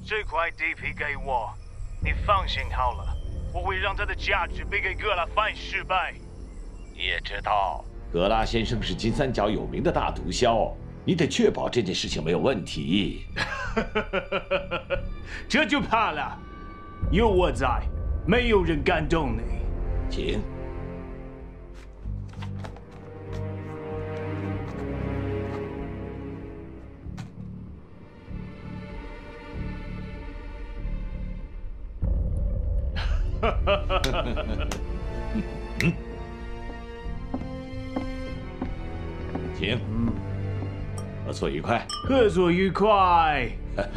这块地皮给我，你放心好了，我会让它的价值比给格拉翻10倍。你也知道， 格拉先生是金三角有名的大毒枭，你得确保这件事情没有问题。 这就怕了，有我在，没有人敢动你。 请。请，合作愉快。 合作愉快。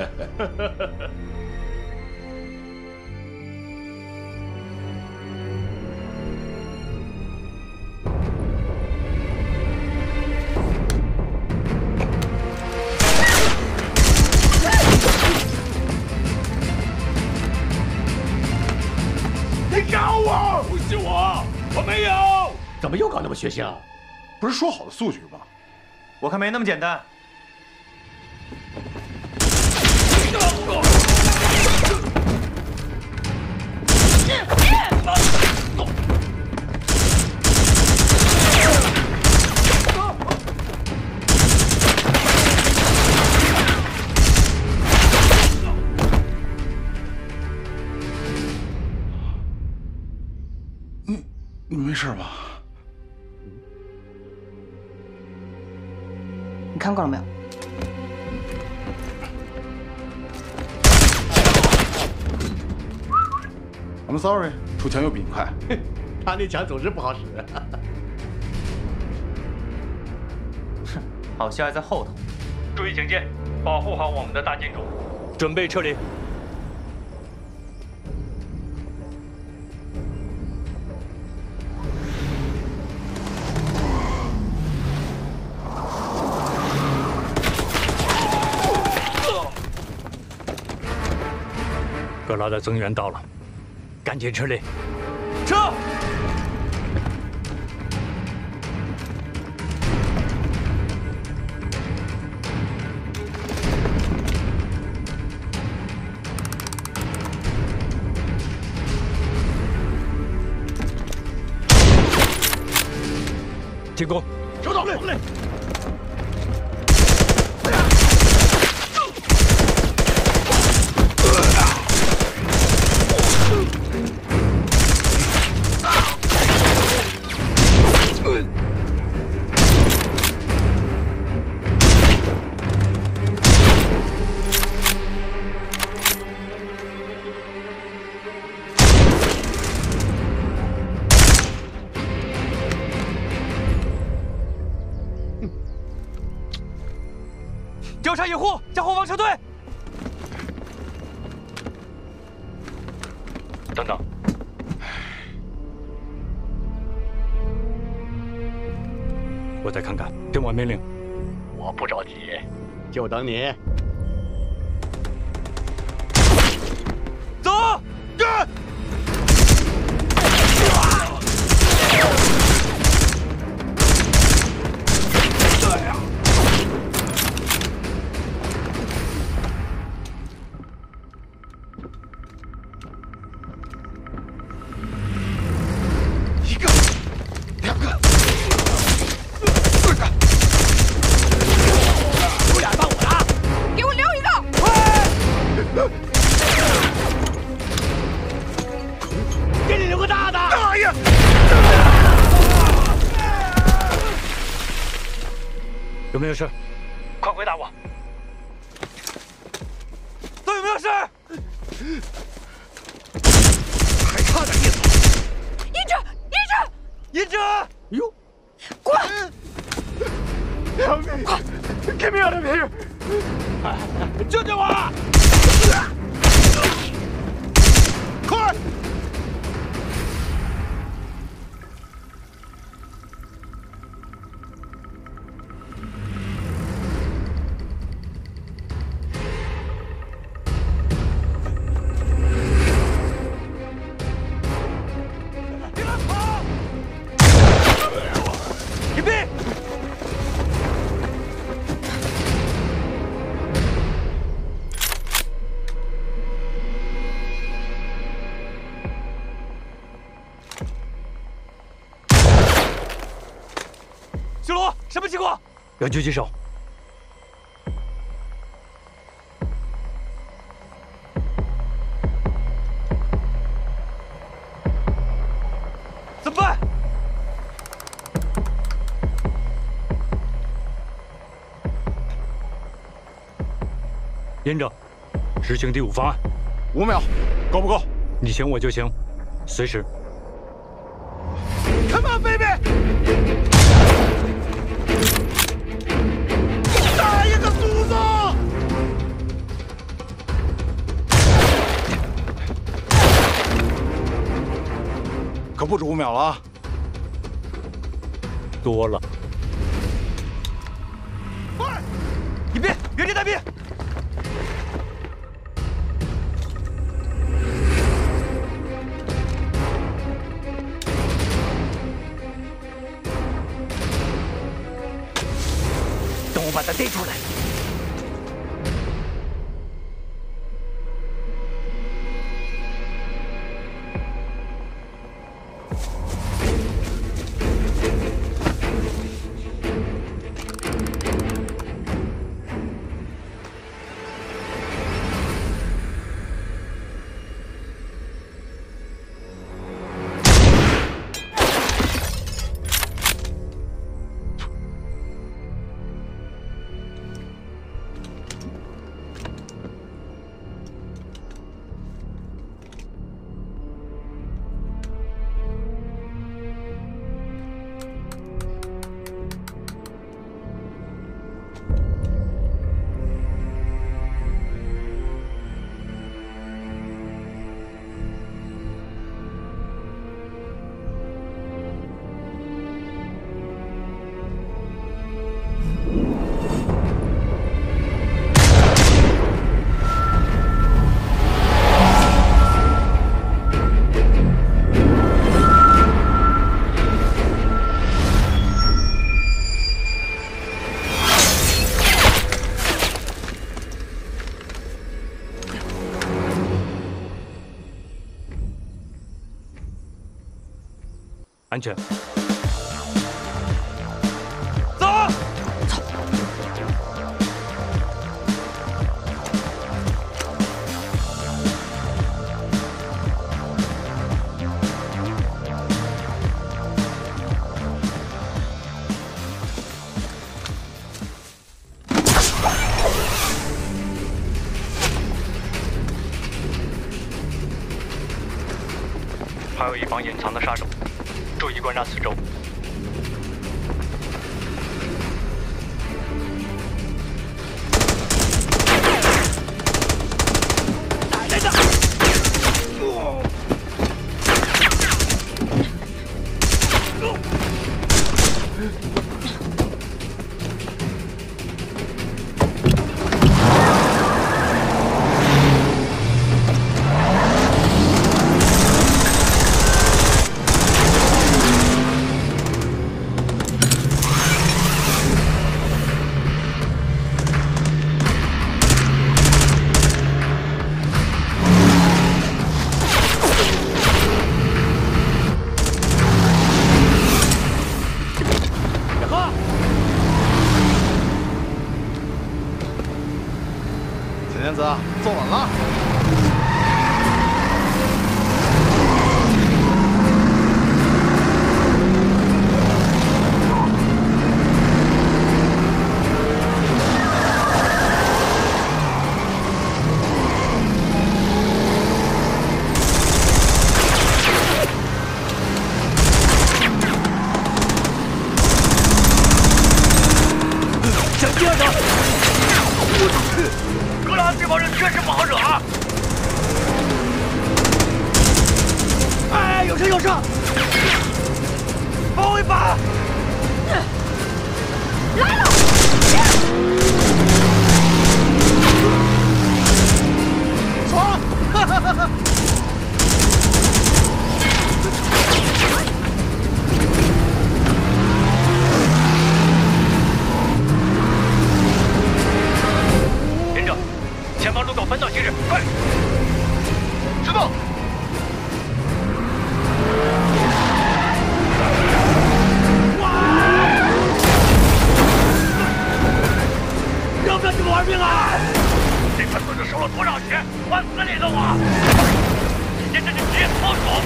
不是我没有。怎么又搞那么血腥？ 不是说好的速局吗？ 我看没那么简单。 你没事吧？ 你看过了没有 ？I'm sorry，出枪又比你快。 他那枪总是不好使。 哼，好戏还在后头。注意警戒，保护好我们的大金主。准备撤离。 格拉的增援到了，赶紧撤离！ 撤！ 进攻！ 收到！来！ 调查掩护，向后方撤退。 等等，我再看看，听我命令。 我不着急，就等你。 走，干！ 有没有事？ 快回答我！都有没有事？ 还差点意思。 银者！ 哟， 滚 ！Help me! Get me out of here! 救救我！ 快！ 什么情况？要狙击手。怎么办？连长，执行第5方案。 5秒，够不够？ 你行我就行，随时。 Come on, baby！ 打一个犊子！可不止5秒了啊！ 多了。 快！ 隐蔽，原地待命。等我把他逮出来。 安全。 走！ 还有一帮隐藏的杀手，注意观察四周。 小天子，坐稳了。 想第二场。格拉这帮人确实不好惹啊！哎，有车有车！帮我一把！ 来了！ 闯！哈哈哈哈！ 前方路口分道行驶，快！知道。 他孙子收了多少钱？往死里弄啊！今天这是职业操守，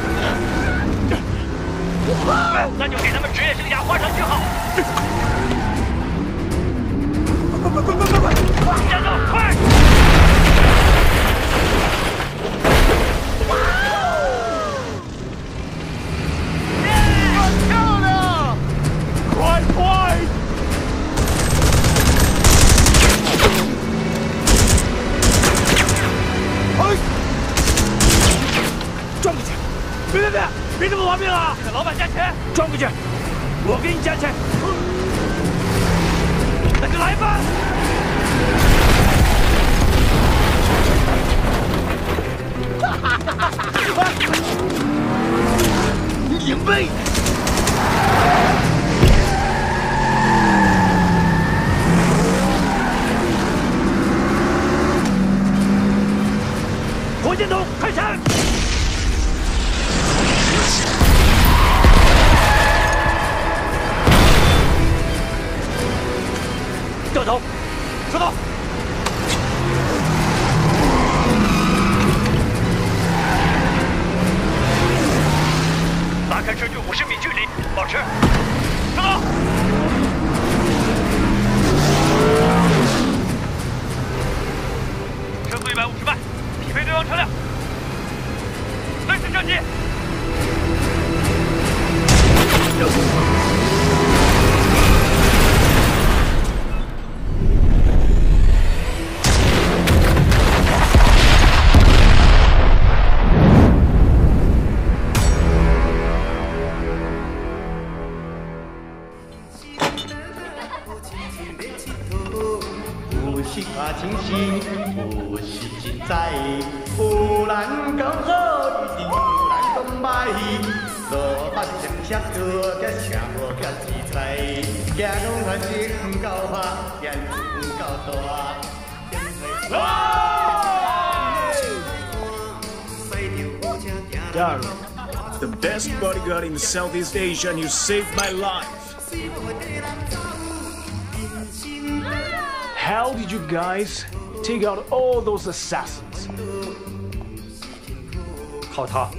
那就给他们职业生涯画上句号。向导，快！ 漂亮！快快！哎！转过去！别这么玩命啊！ 给老板加钱！ 转过去！我给你加钱。 那就来吧！ 影背！火箭筒开枪！掉头，收到。 拉开车距50米距离，保持。收到。车速150迈，匹配对方车辆。随时射击。 不是看清醒，不是精彩，有人讲好，一定有人讲歹。老板想下课，甲车无甲题材，行路还是不够拍，眼不够大。 Darling, the best bodyguard in Southeast Asia, and you saved my life. How did you guys take out all those assassins? 靠他！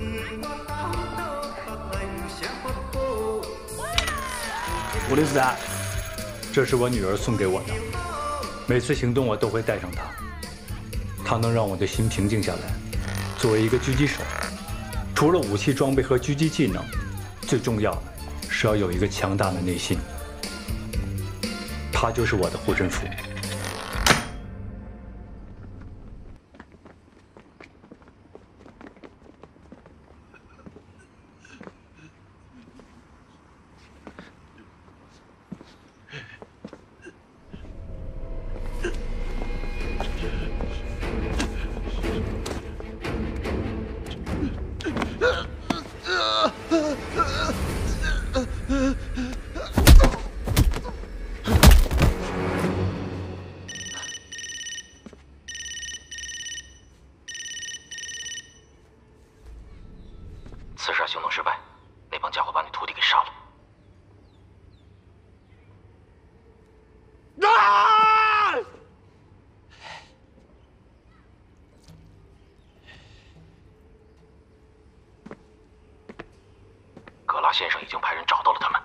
What is that? 这是我女儿送给我的，每次行动我都会带上它，它能让我的心平静下来。作为一个狙击手，除了武器装备和狙击技能，最重要的是要有一个强大的内心。它就是我的护身符。 刺杀行动失败，那帮家伙把你徒弟给杀了。 啊！ 格拉先生已经派人找到了他们。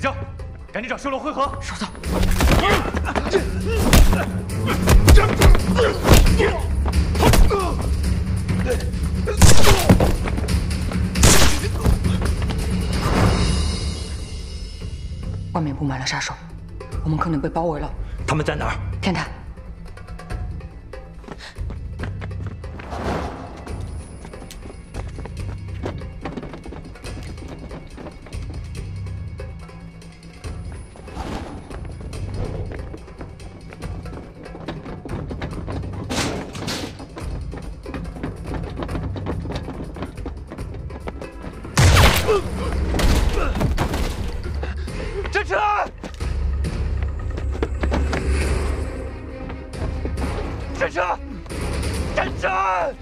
将，赶紧找修罗会合。 收到。外面布满了杀手，我们可能被包围了。 他们在哪儿？ 天台。 支持！支持！支持！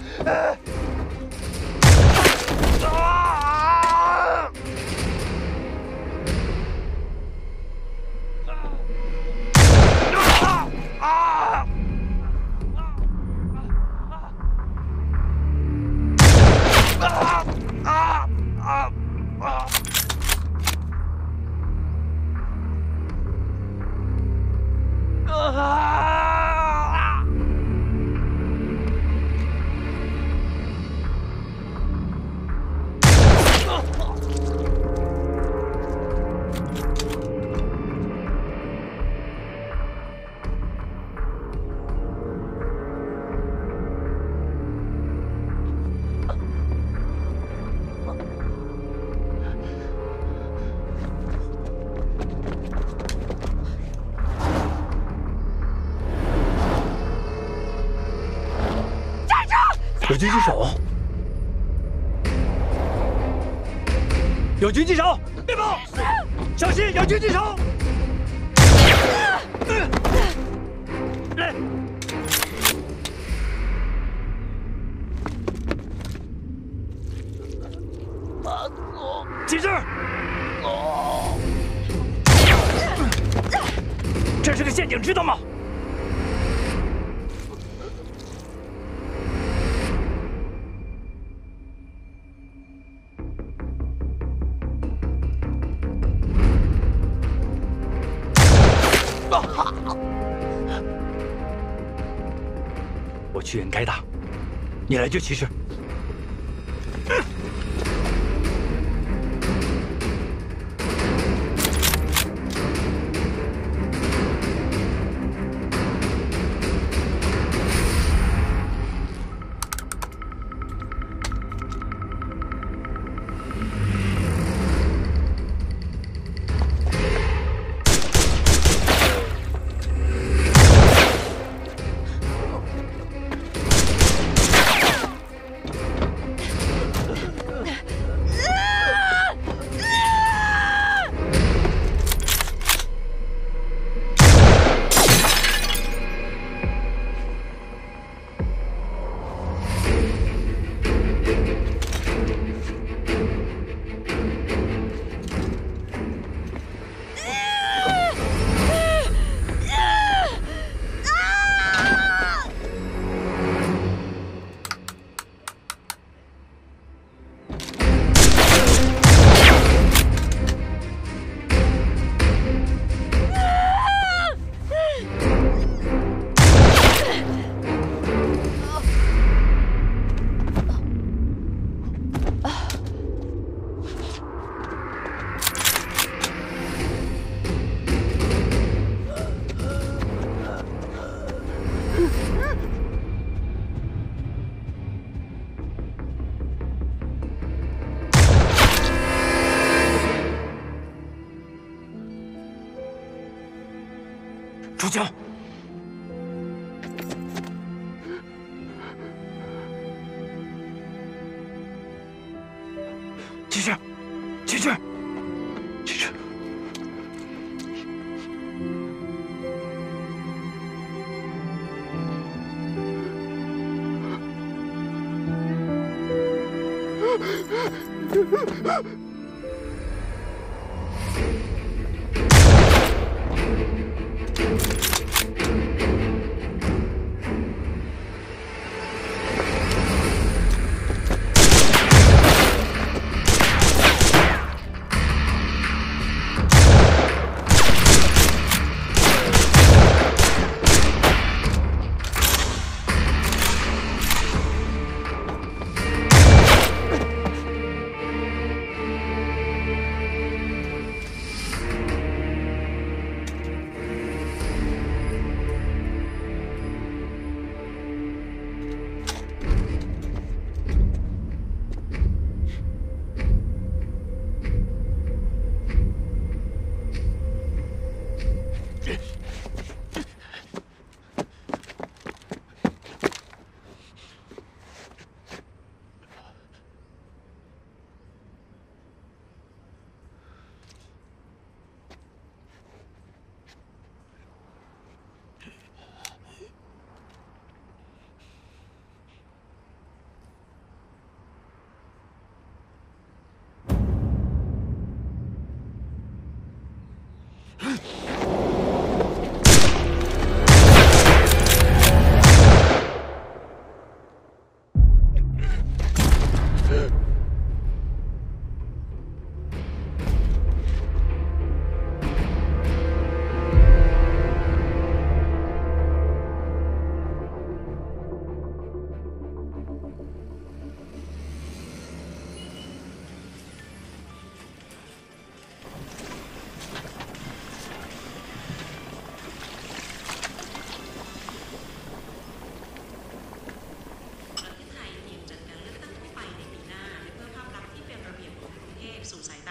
有狙击手！有狙击手！别跑！小心，有狙击手！来！起势！这是个陷阱，知道吗？ 我去掩盖他，你来救骑士。出枪！骑士，骑士，骑士！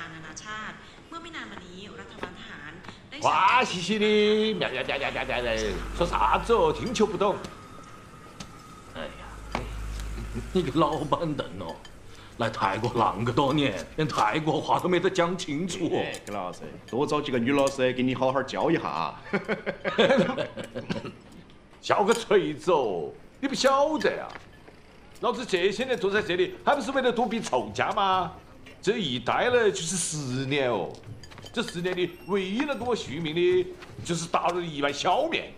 哇兮兮的，喵喵喵喵喵喵的，说啥子哦？听球不懂。 哎呀，你个老板凳哦，来泰国那么多年，连泰国话都没得讲清楚哦。 葛老师，多找几个女老师给你好好教一下。 笑个锤子哦！你不晓得啊？老子这些年坐在这里，还不是为了躲避仇家吗？这一待了就是10年哦。这10年里，唯一能给我续命的，就是大荣的一碗小面。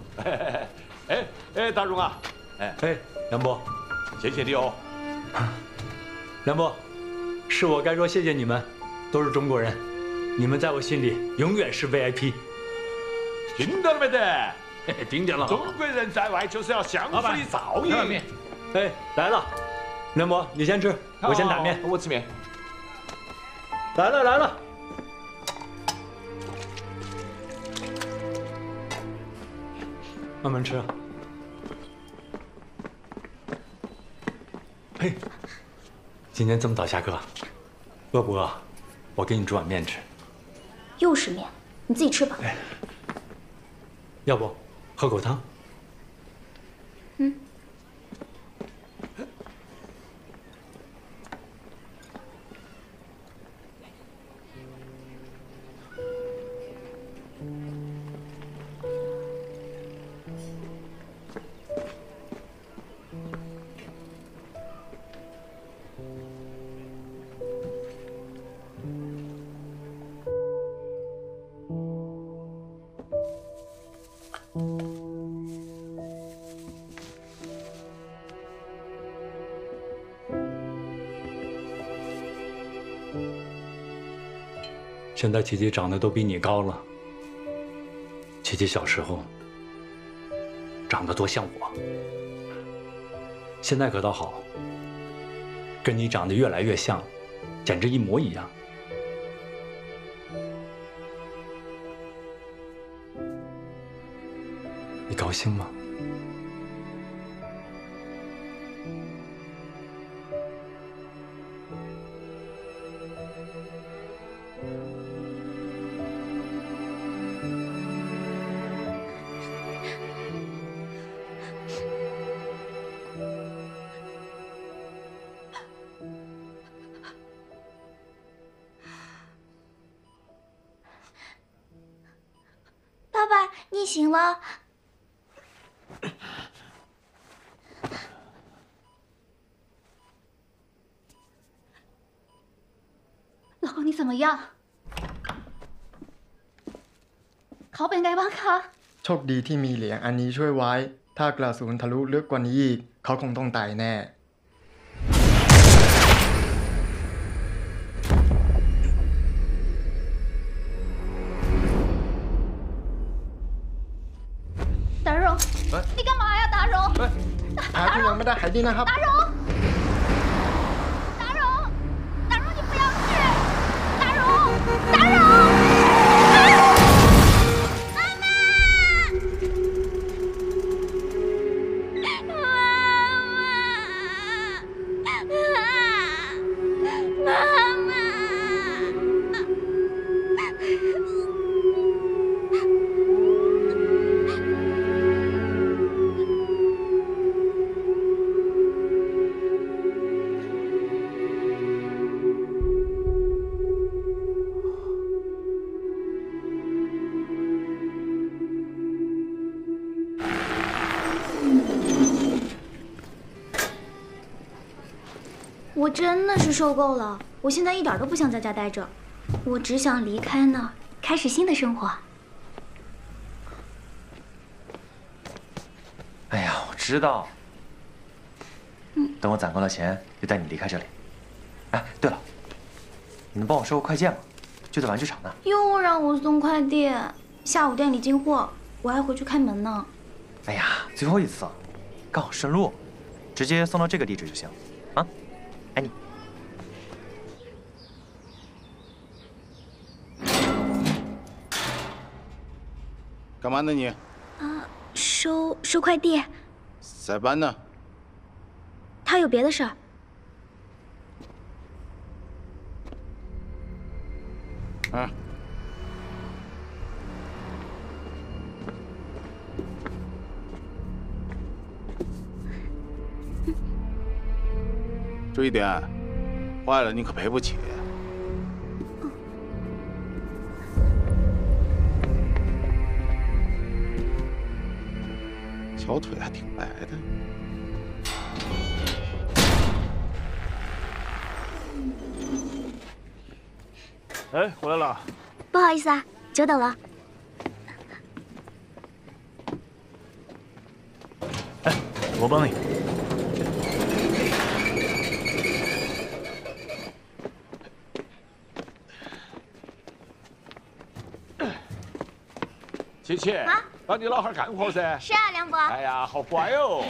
大荣啊， 梁伯， 谢谢你哦。 梁伯，是我该说谢谢你们，都是中国人，你们在我心里永远是 VIP。 听到了没得？ 听见了。 中国人在外就是要相互的照应。 来了，梁伯，你先吃，我先打面。 我吃面。 来了。慢慢吃啊。嘿，今天这么早下课，饿不饿？我给你煮碗面吃。 又是面，你自己吃吧。 要不喝口汤？现在琪琪长得都比你高了。琪琪小时候长得多像我，现在可倒好，跟你长得越来越像，简直一模一样。你高兴吗？ 爸爸，你醒了。老公，你怎么样？เขาเป็นไงบ้างคะโชคดีที่มีเหรียญอันนี้ช่วยไว้ ถ้ากระสุนทะลุลึกกว่านี้อีกเขาคงต้องตายแน่达荣，你干嘛呀，达荣？ แผลที่ยังไม่ได้หายดีนะครับ达荣，达荣，达荣，你不要去！达荣，达荣，妈妈，妈妈。 我真的是受够了，我现在一点都不想在家待着，我只想离开那儿，开始新的生活。 哎呀，我知道。等我攒够了钱，就带你离开这里。哎，对了，你能帮我收个快件吗？就在玩具厂呢。 又让我送快递，下午店里进货，我还回去开门呢。 哎呀，最后一次，刚好顺路，直接送到这个地址就行。啊，爱你。 干嘛呢你？ 收快递。 塞班呢？ 他有别的事儿。 嗯。注意点，坏了你可赔不起。小腿还挺白的。 哎，回来了。 不好意思啊，久等了。 哎，我帮你。 琪琪， 啊， 帮你老汉干活噻。 是啊，梁伯。 哎呀，好乖哦。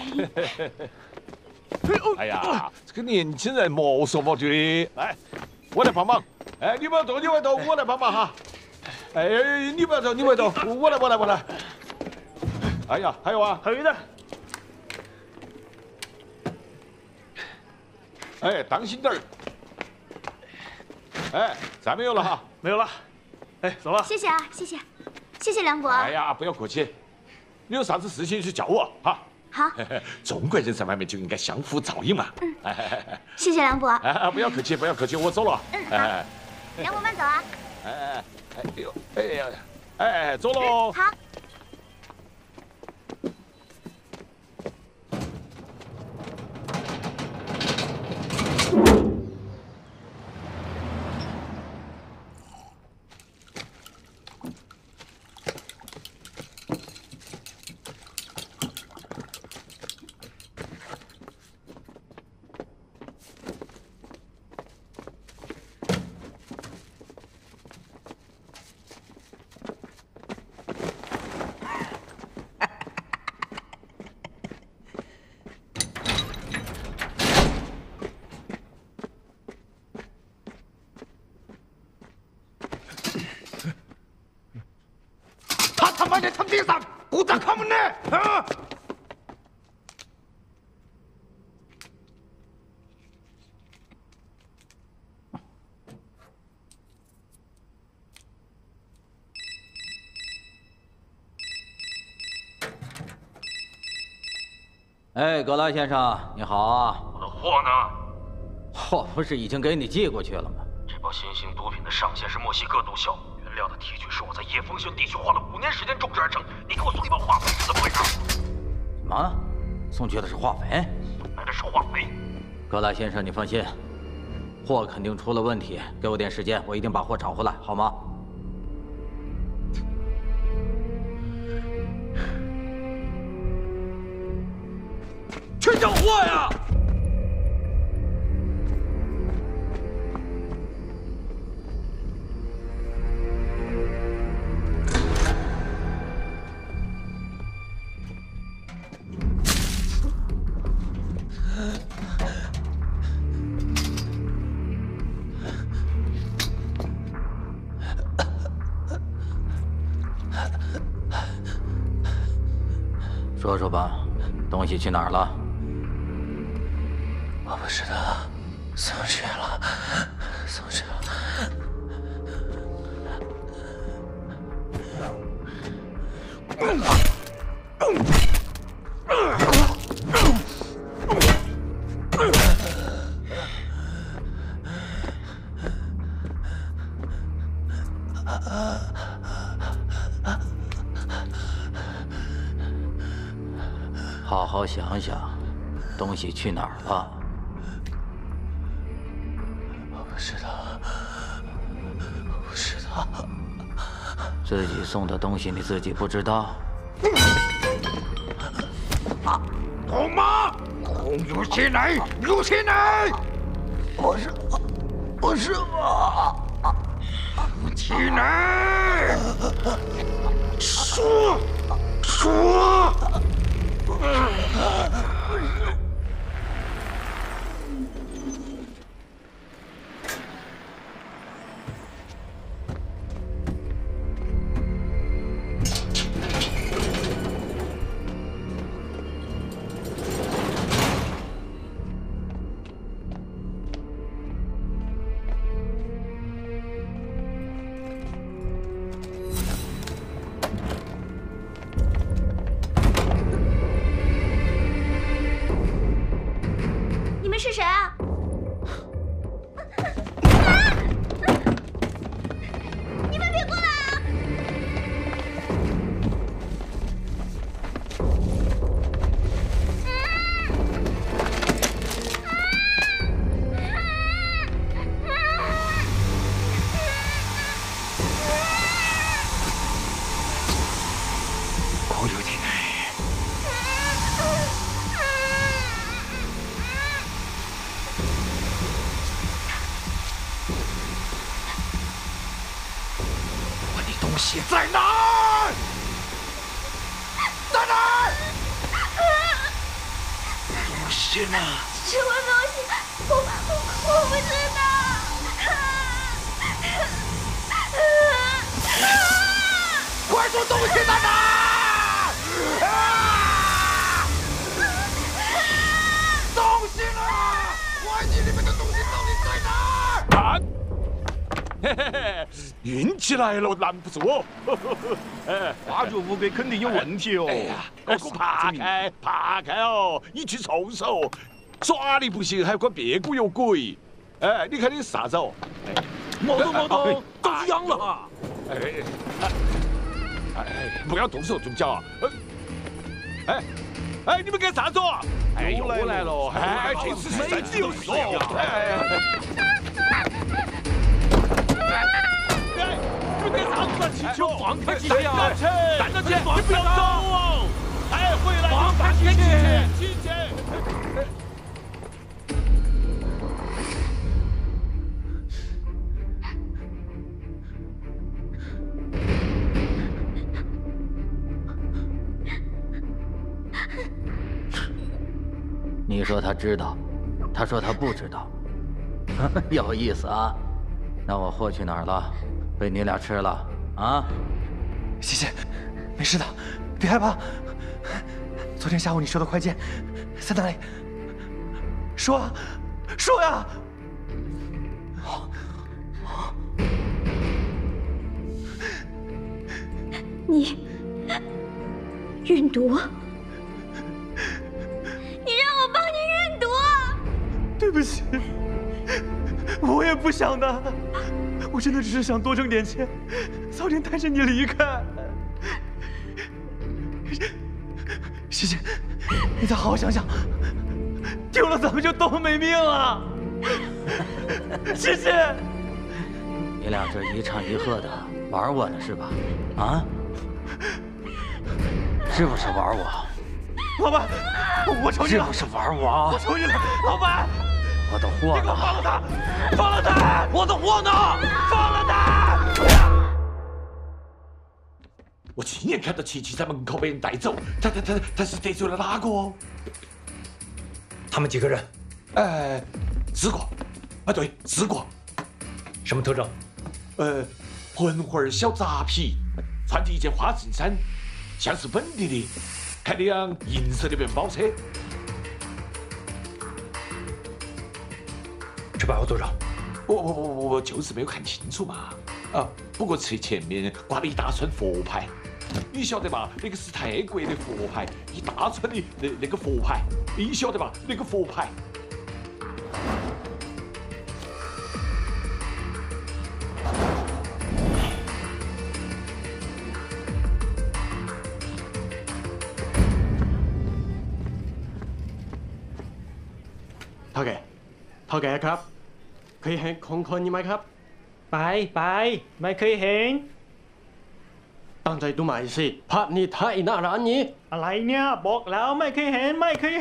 哎呀，这个年轻人莫说莫对的。来，我来帮忙。哎，你不要动，你不要动，我来帮忙哈。哎，你不要动，你不要动，我来。哎呀，还有啊， 还有呢。 哎，当心点儿。哎，再没有了哈。 没有了。哎，走了。 谢谢啊，谢谢，谢谢梁伯。 哎呀，不要客气。你有啥子事情就叫我哈。 好。 中国人在外面就应该相互照应嘛。 嗯。谢谢梁伯。 哎，不要客气，不要客气，我走了。 嗯，好。梁伯慢走啊。 哎呦，哎呀，哎，走喽。 好。 他妈的，从地上不打开门呢！啊！ 哎，格拉先生，你好啊！ 我的货呢？ 货不是已经给你寄过去了吗？ 这包新型毒品的上限是墨西哥毒枭，原料的提取是我在叶峰县地区花了5年时间种植而成。你给我送一包化肥是怎么回事？ 什么？送去的是化肥？ 买的是化肥。 格拉先生，你放心，货肯定出了问题。给我点时间，我一定把货找回来，好吗？ 去找货呀！ 说说吧，东西去哪儿了？ 我不知道，送去了，送去了。 好好想想，东西去哪儿了？ 我不知道，我不知道。 自己送的东西你自己不知道？ 好吗？入起来，入起来！我是我。起来！说。 西在哪儿？在哪儿？东西呢？ 什么东西？我不知道。 快说东西在哪儿？东西呢？怀疑里面的东西到底在哪儿？啊！嘿嘿嘿，运气来了，拦不住哦。哎， 花竹乌龟肯定有问题哦。 哎呀，给我爬开哦！你去臭手，耍你不行，还管别股有鬼。哎，你看你啥子哦？ 毛东，都阳了。 哎，不要动手动脚啊！哎，你们干啥子？哎，又来了！哎，这次是真的有事呀！你们干啥子啊？气球放开气球呀！站到起，你不要走哦！哎，回来！放开气球！ 你说他知道，他说他不知道，有意思啊！那我货去哪儿了？被你俩吃了啊？ 谢谢，没事的，别害怕。昨天下午你收的快件在哪里？说啊，说呀！ 你运毒？你让我帮你运毒？ 对不起，我也不想的，我真的只是想多挣点钱，早点带着你离开。谢谢，你再好好想想，丢了咱们就都没命了。谢谢。 你俩这一唱一和的玩我呢是吧？啊？是不是玩我？ 老板，我求你了！ 是不是玩我？ 我求你了，老板！ 我的货呢？ 你给我放了他！放了他！ 我的货呢？ 放了他！ 我亲眼看到琪琪在门口被人带走，他是得罪了哪个？ 他们几个人 4个。啊，对，4个。 什么特征？ 混混小杂皮，穿着一件花衬衫，像是本地的，开辆银色的面包车。 这把握多少？ 我就是没有看清楚嘛。啊，不过车前面挂了一大串佛牌，你晓得吧？那个是泰国的佛牌，一大串的那个佛牌，你晓得吧？那个佛牌。 เท่าแก่ครับเคยเห็นคนนี้ไหมครับไปไม่เคยเห็นตั้งใจดูใหม่สิพระนี่ท่าอีหน้าร้านนี้อะไรเนี่ยบอกแล้วไม่เคยเห็น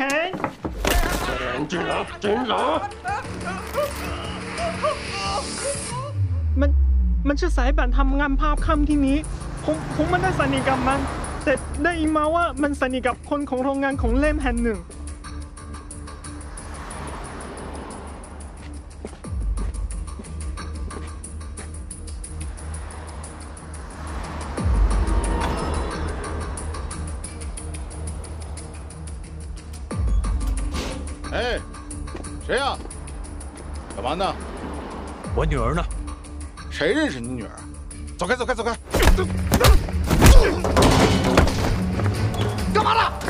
จริงเหรอมันชื่อสายบันทำงานภาพค่ำที่นี้ผมไม่ได้สนิทกับมันแต่ได้ยินมาว่ามันสนิทกับคนของโรงงานของเล่มแห่งหนึ่ง哎，谁呀？干嘛呢？ 我女儿呢？ 谁认识你女儿？走开！ 干嘛呢？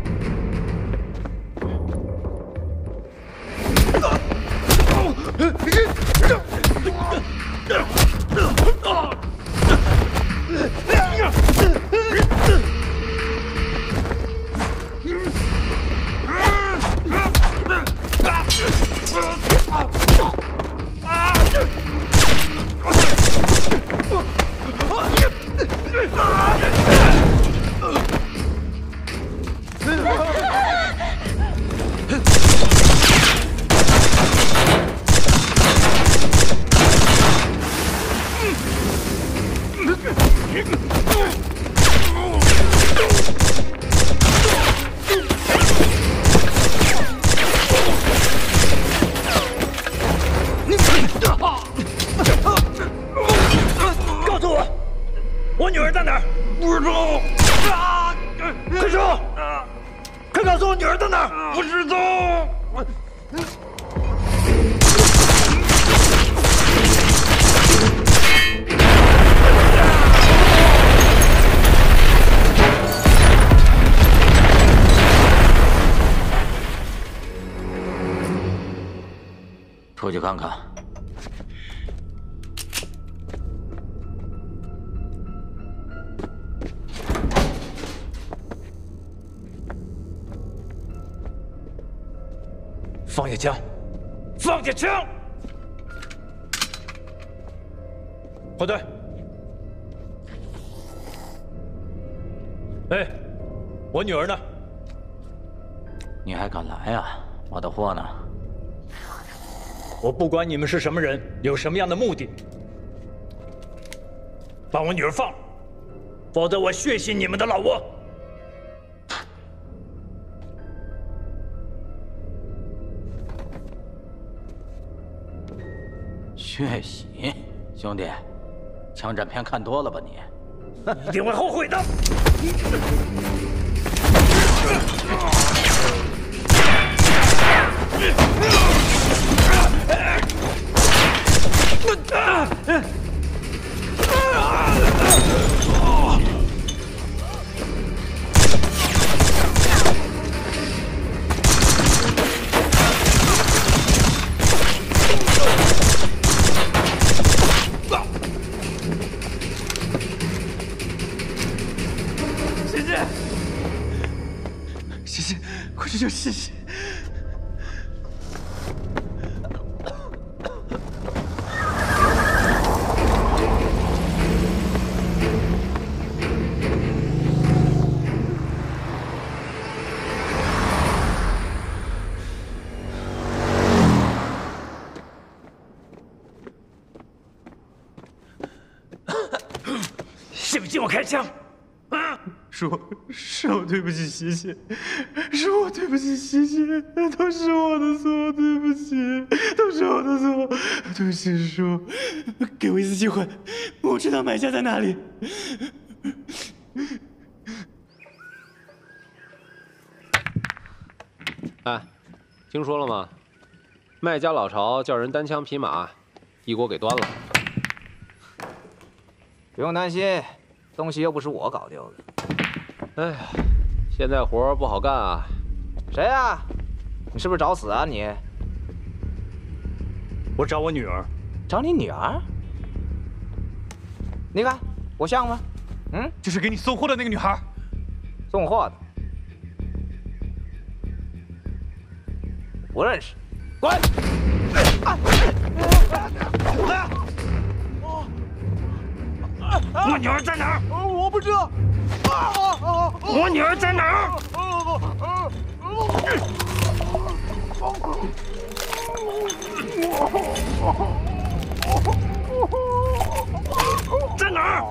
你告诉我，我女儿在哪儿？不知道。快说！快告诉我女儿在哪儿！不知道。 出去看看。 放下枪！放下枪！后队。哎，我女儿呢？ 你还敢来呀？我的货呢？ 我不管你们是什么人，有什么样的目的，把我女儿放了，否则我血洗你们的老窝！ 血洗，兄弟，枪战片看多了吧你？ 一定会后悔的。 谢谢，快去救谢谢。信不信我开枪？啊！是我对不起西西，是我对不起西西，都是我的错，对不起，都是我的错，对不起叔，给我一次机会，我知道买家在哪里。 哎，听说了吗？卖家老巢叫人单枪匹马，一锅给端了。 不用担心，东西又不是我搞丢的。 哎呀，现在活不好干啊！ 谁呀？你是不是找死啊你？ 我找我女儿。 找你女儿？你看我像吗？嗯， 就是给你送货的那个女孩。 送货的？不认识。滚！ 我女儿在哪儿？ 我不知道。 我女儿在哪儿？在哪儿？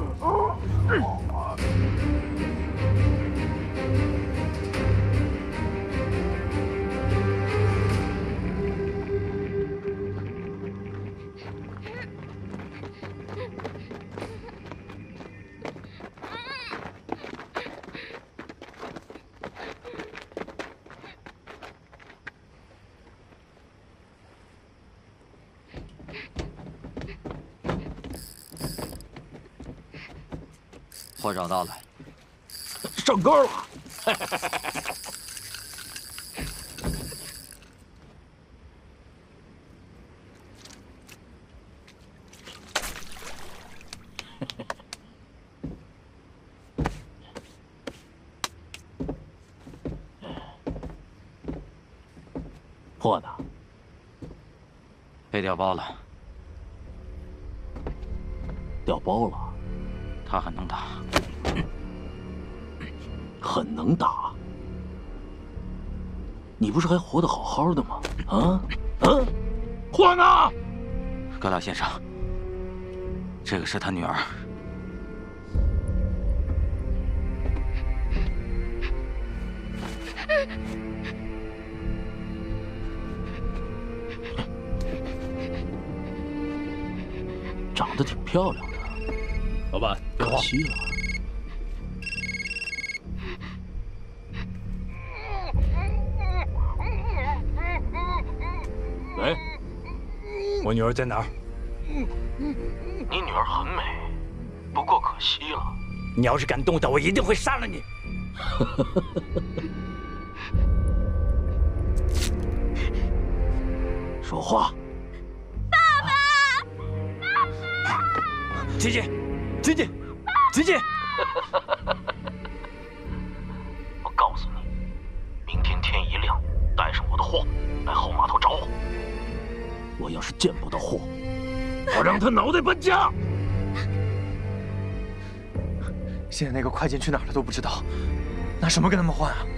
货找到了， 上钩了。破的， 被调包了。 调包了， 他很能打。 很能打，你不是还活得好好的吗？啊？货呢？ 葛老先生，这个是他女儿， 长得挺漂亮的，老板，别慌。可惜了。 喂，我女儿在哪儿？ 你女儿很美，不过可惜了。 你要是敢动她，我一定会杀了你。 说话。 姐姐，姐姐，姐姐！ 我告诉你，明天天一亮，带上我的货来后码头找我。我要是见不到货，我让他脑袋搬家。 现在那个快件去哪儿了都不知道，拿什么跟他们换啊？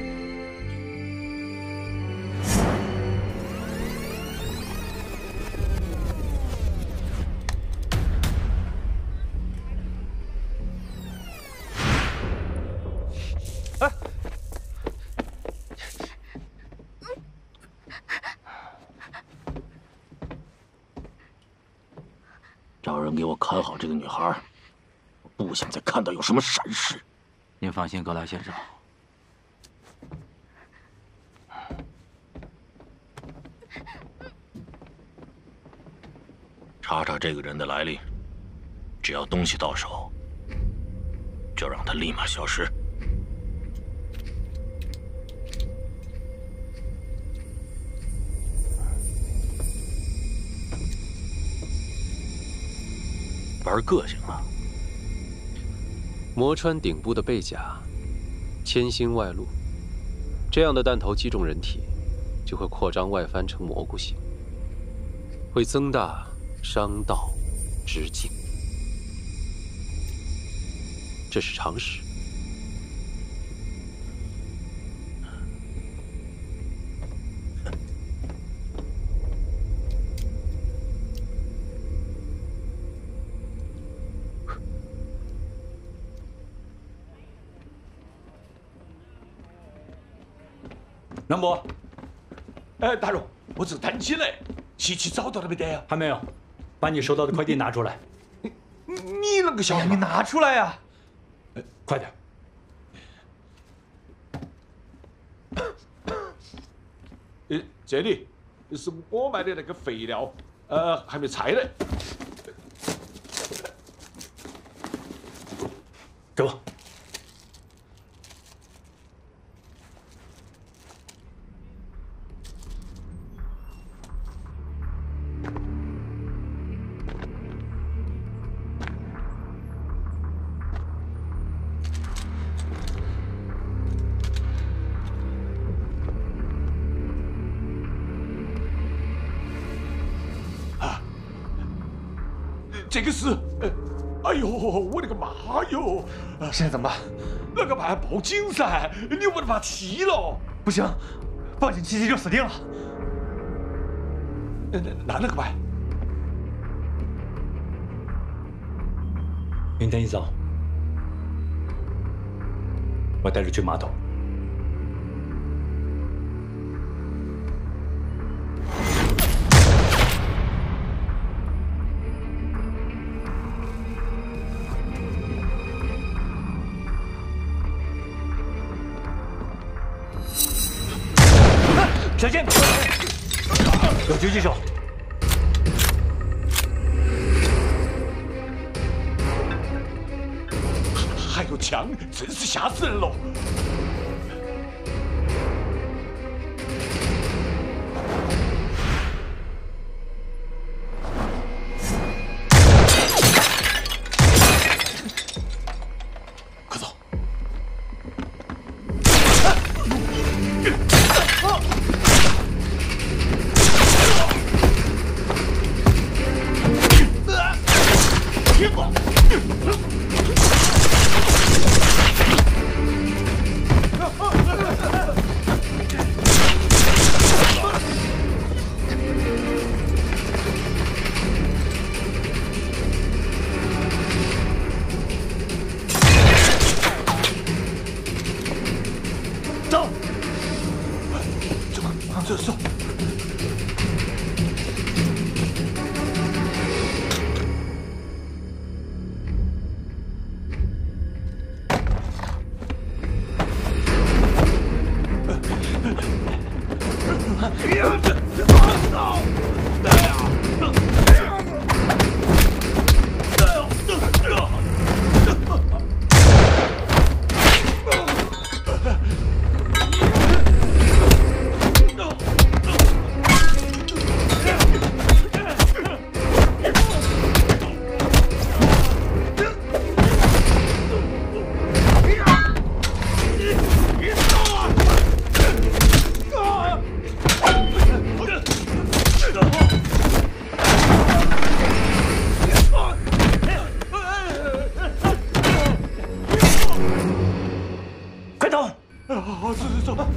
找人给我看好这个女孩，我不想再看到有什么闪失。 您放心，葛莱先生。 查查这个人的来历，只要东西到手，就让他立马消失。 玩个性了。 磨穿顶部的背甲，千星外露，这样的弹头击中人体，就会扩张外翻成蘑菇形，会增大伤道直径，这是常识。 南伯， 大荣，我正担心嘞，琪琪找到了没得呀？ 还没有，把你收到的快递拿出来。 你那个小子， 你拿出来呀！ 快点。 这里是我买的那个肥料，还没拆嘞。 给我。 这个是，哎呦，我的个妈哟！ 现在怎么办？ 那个办？报警噻！你又不能把他踢了。 不行，报警琪琪就死定了。 那个办？ 明天一早，我带着去码头。 小心！有狙击手。 还有枪，真是吓死人了！快走！ 别跑！ 走走走。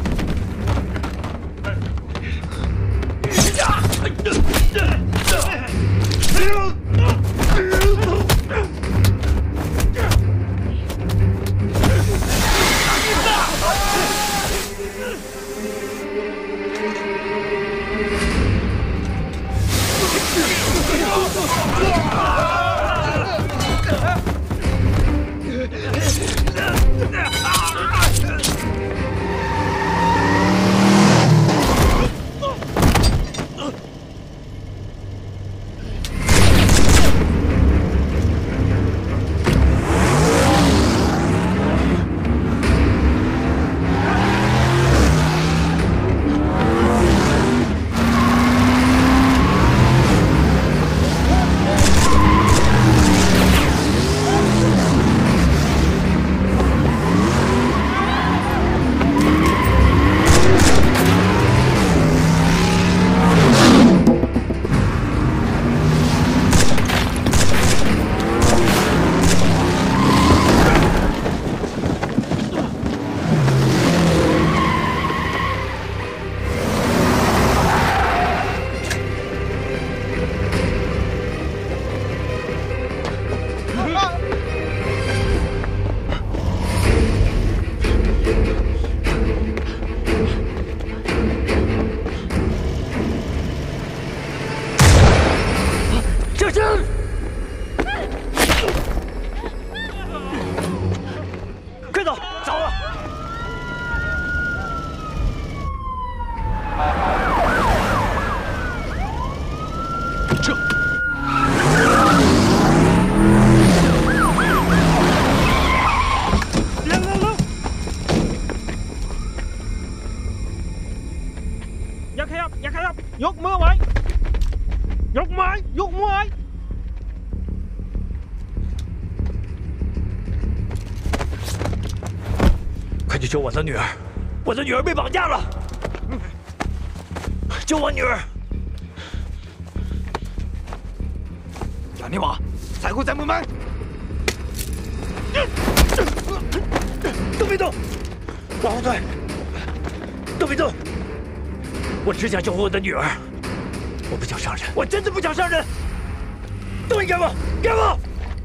ยกมือไว้ยกมือไว้快去救我的女儿！我的女儿被绑架了！救我女儿！亚尼玛，财库在木门！动别动！往后退！动别动！我只想救活我的女儿，我不想伤人，我真的不想伤人！动一给我，给我！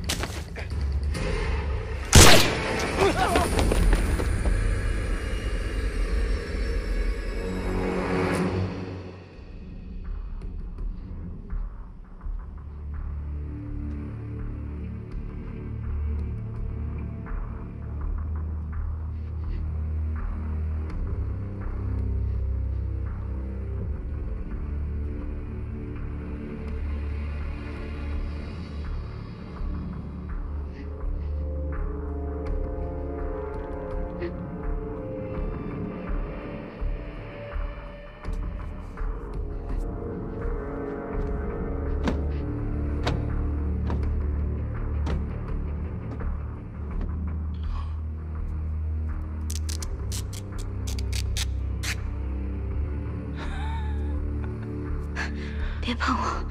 别碰我，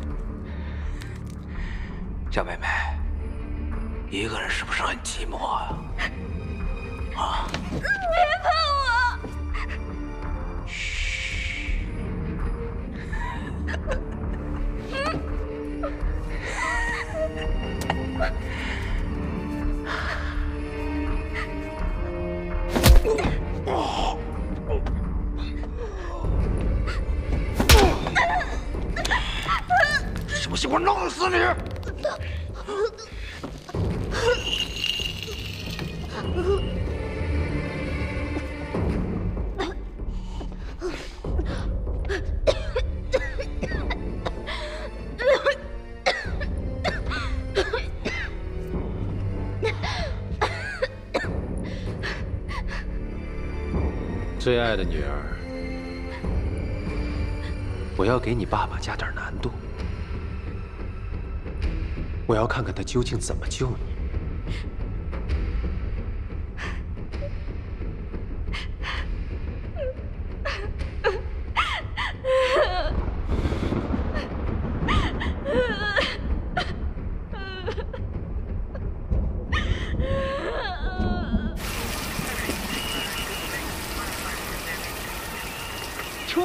小妹妹，一个人是不是很寂寞啊？啊！ 别碰我！ 嘘。信不信我弄死你？ 最爱的女儿，我要给你爸爸加点难度。我要看看他究竟怎么救你。 别碰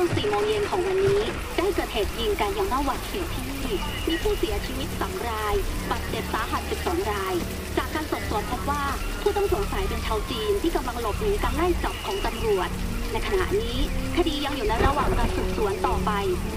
4 โมงเย็นของวันนี้ได้เกิดเหตุยิงกันอย่างน่าหวาดเสียวที่นี่มีผู้เสียชีวิต2 รายบาดเจ็บสาหัส12 รายจากการสอบสวนพบว่าผู้ต้องสงสัยเป็นชาวจีนที่กำลังหลบหนีการไล่จับของตำรวจในขณะนี้คดียังอยู่ในระหว่างการสืบสวนต่อไป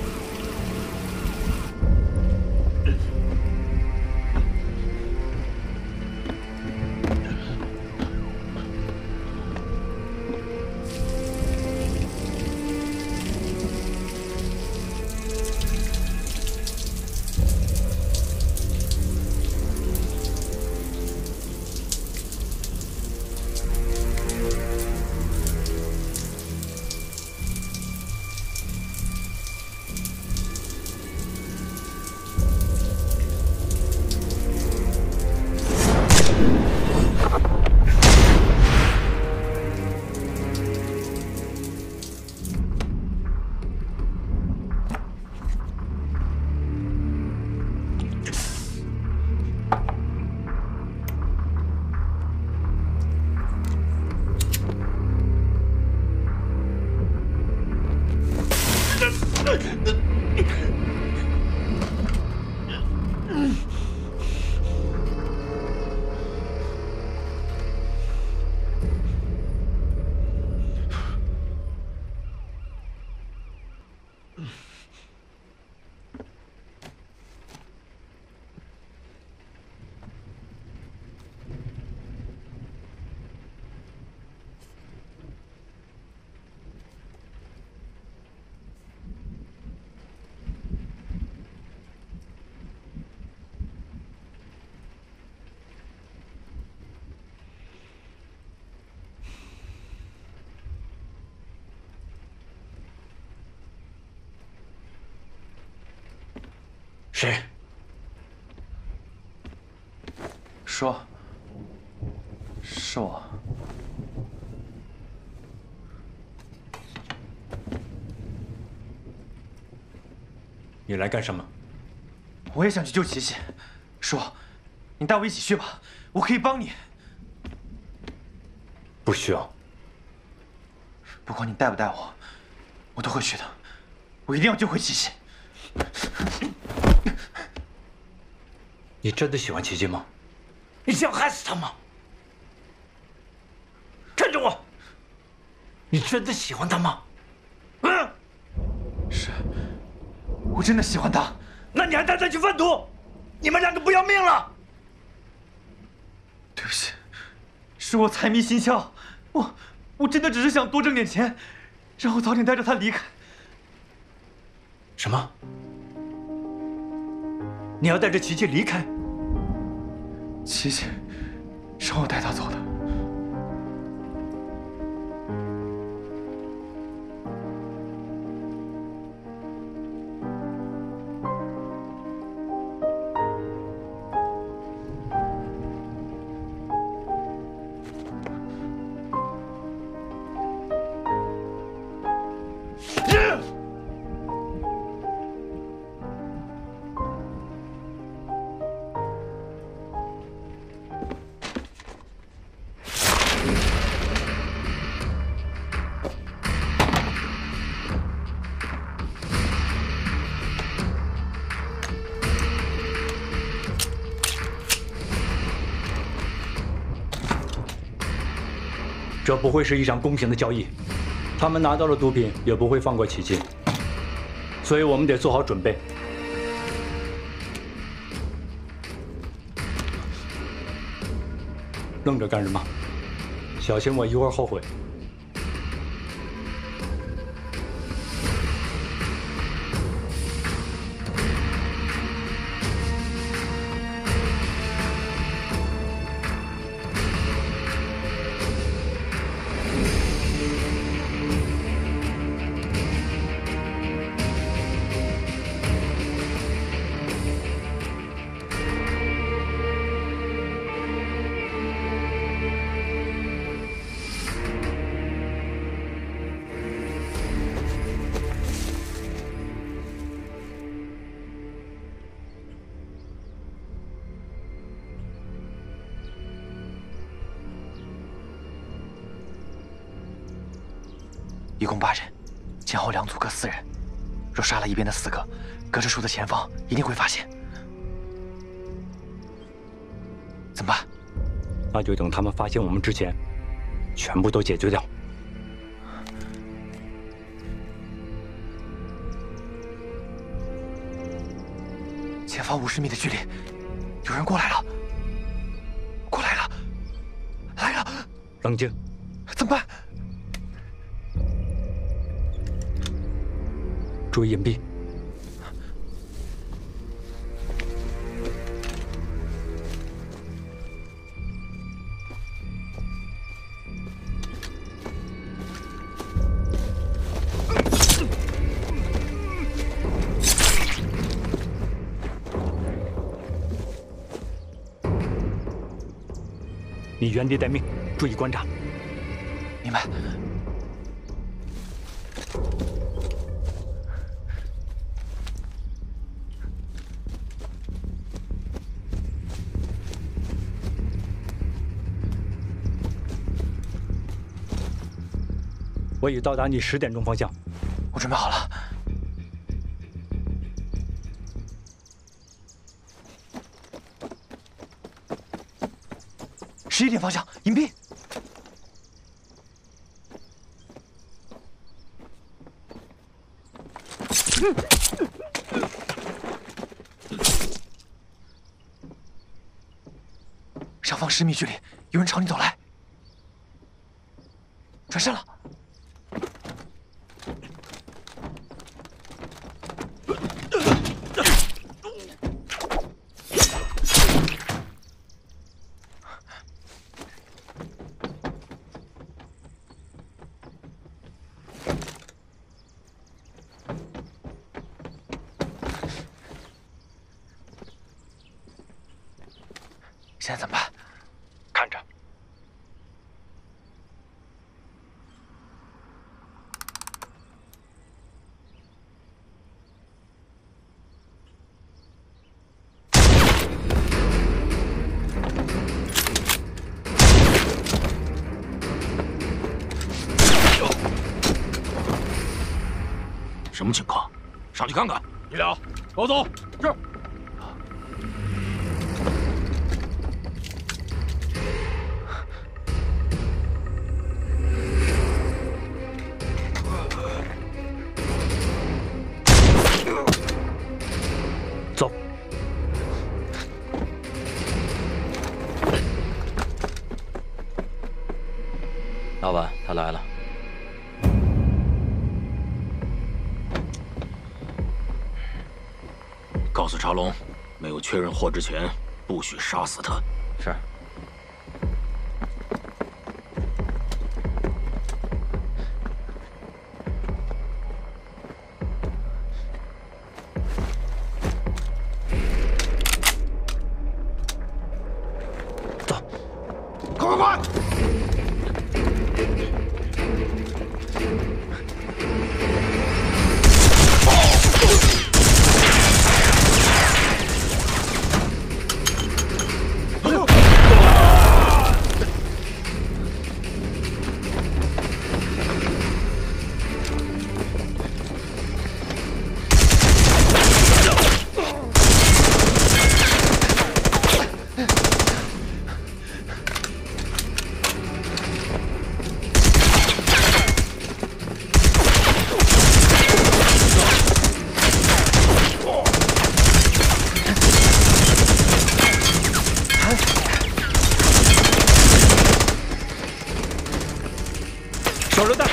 谁？ 说，是我。 你来干什么？ 我也想去救琪琪。说，你带我一起去吧，我可以帮你。 不需要。 不管你带不带我，我都会去的。我一定要救回琪琪。 你真的喜欢琪琪吗？你想害死她吗？看着我，你真的喜欢她吗？嗯， 是，我真的喜欢她。 那你还带她去贩毒？你们两个不要命了？ 对不起，是我财迷心窍，我真的只是想多挣点钱，然后早点带着她离开。 什么？ 你要带着琪琪离开？ 琪琪让我带她走的。 这不会是一场公平的交易，他们拿到了毒品，也不会放过琪琪，所以我们得做好准备。愣着干什么？小心我一会儿后悔。 一共8人，前前后2组各4人，若杀了一边的4个，隔着树的前方一定会发现。怎么办？ 那就等他们发现我们之前，全部都解决掉。 前方50米的距离，有人过来了，过来了，来了！ 冷静， 怎么办？ 注意隐蔽。你原地待命，注意观察。 明白。 我已到达你10点钟方向。 我准备好了。11点方向，隐蔽。上方10米距离，有人朝你走来。转身了。现在怎么办？ 看着。 什么情况？上去看看。 你俩，跟我走。是。 走。 老板，他来了。 告诉查龙，没有确认货之前，不许杀死他。 是。 走，快快快！ 手榴弹！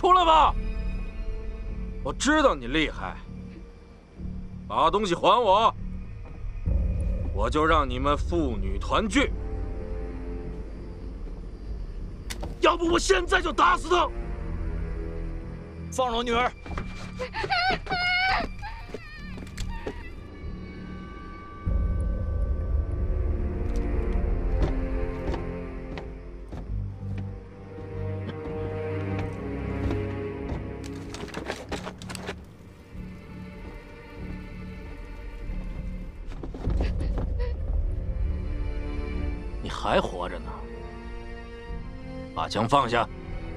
出来吧！我知道你厉害，把东西还我，我就让你们父女团聚。要不我现在就打死他！ 放了我女儿！ 你还活着呢，把枪放下。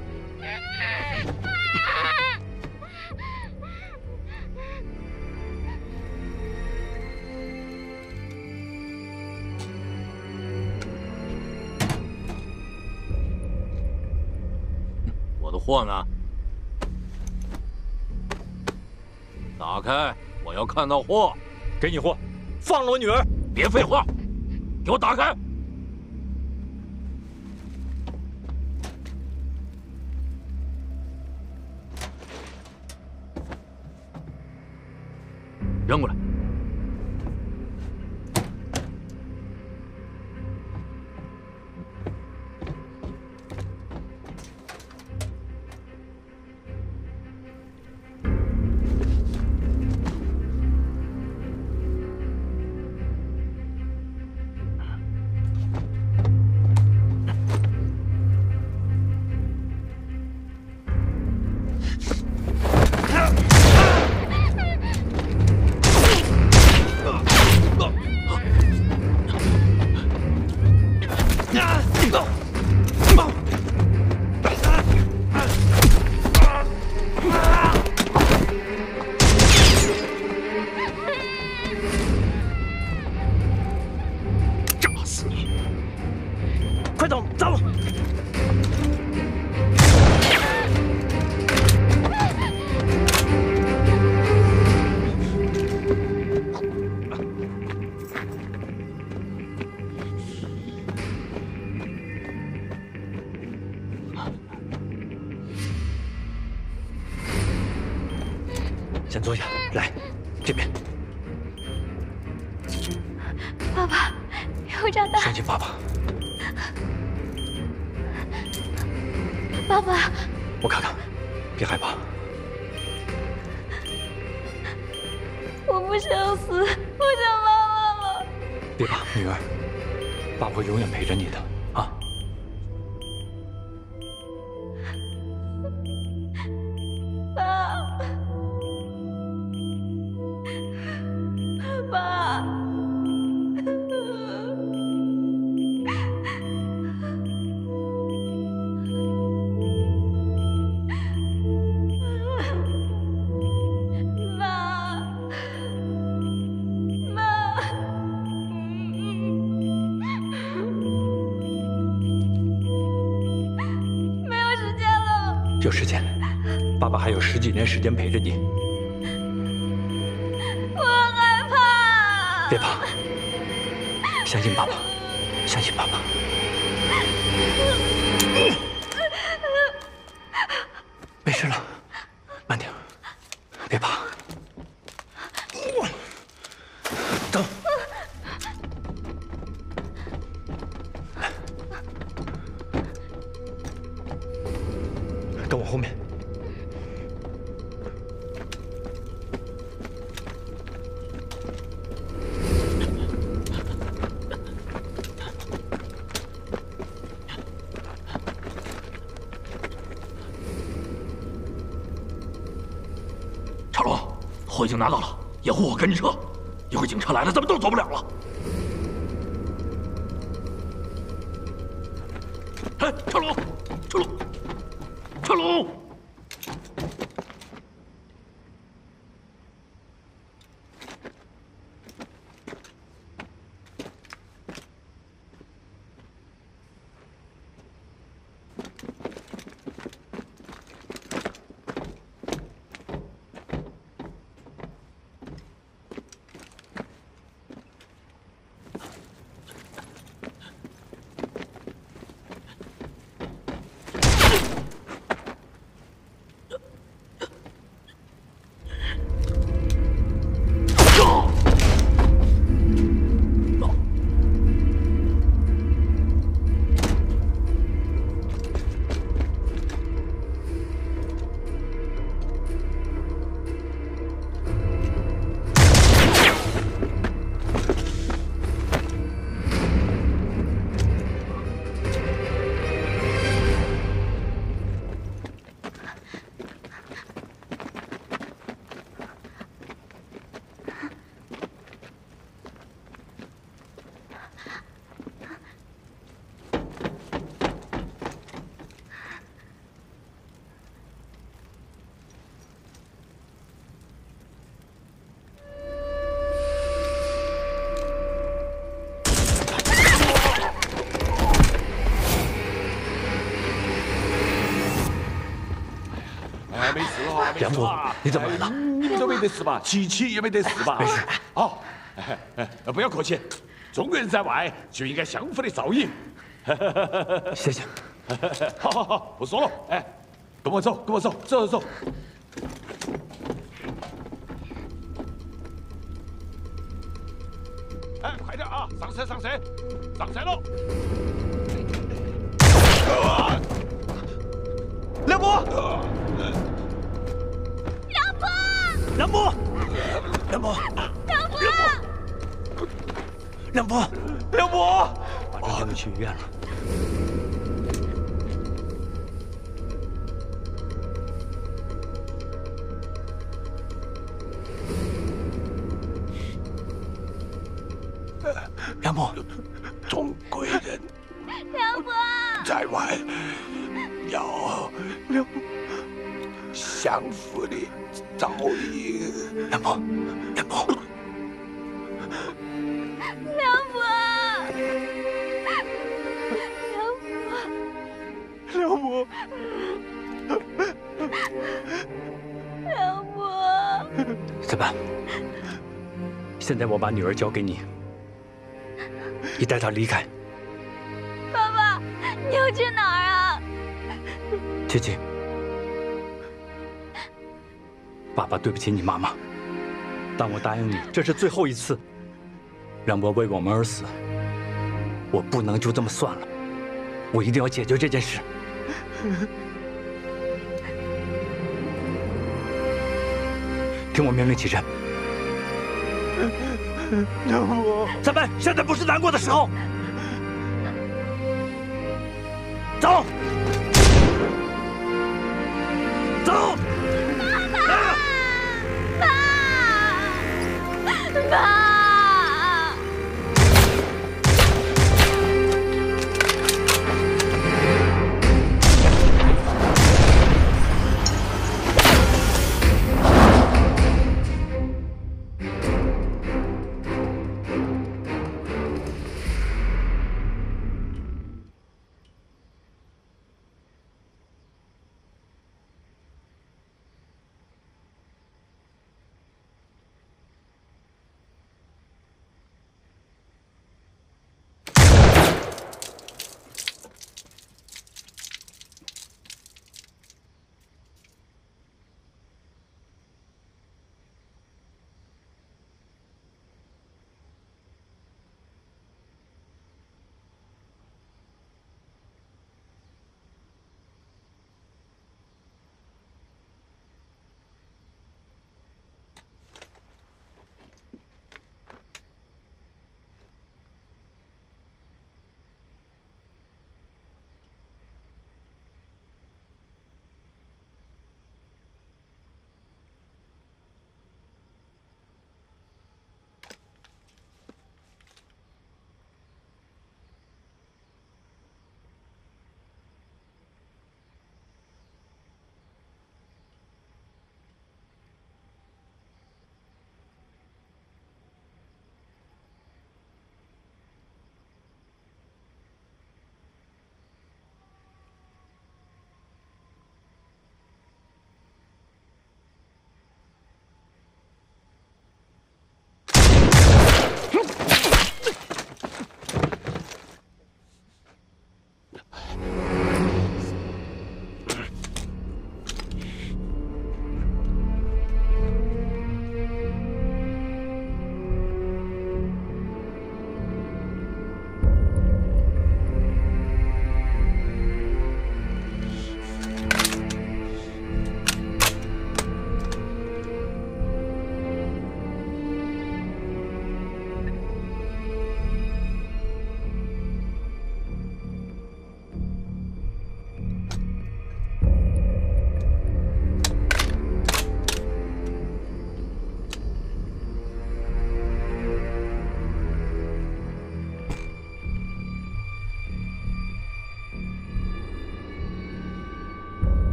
我的货呢？打开，我要看到货。 给你货，放了我女儿！ 别废话，给我打开！扔过来！ 先坐下，来，这边。 爸爸，有长大。 相信爸爸。 爸爸， 我看看，别害怕。 我不想死，不想妈妈了。 别怕，女儿，爸会永远陪着你的啊。有时间，爸爸还有10几年时间陪着你。 我害怕。 别怕，相信爸爸，相信爸爸。没事了，慢点，别怕。等，跟我后面。 长龙，货已经拿到了，掩护我跟着撤。一会儿警察来了，咱们都走不了了。哎，长龙，长龙，长龙！ 哎，没事了， 梁伯，你怎么来了？ 你都没得事吧？琪琪也没得事吧？ 没事。 好，不要客气，中国人在外就应该相互的照应。 谢谢。 好，不说了，哎，跟我走，走。哎，快点啊！上车喽！ 梁伯，把这两个去医院了。梁伯， 中国人梁伯在外要相互的照应。 梁伯，怎么办？现在我把女儿交给你，你带她离开。 爸爸，你要去哪儿啊？ 琪琪，爸爸对不起你妈妈，但我答应你，这是最后一次。梁伯为我们而死，我不能就这么算了，我一定要解决这件事。听我命令起身。 梁伯， 三妹，现在不是难过的时候。走，走。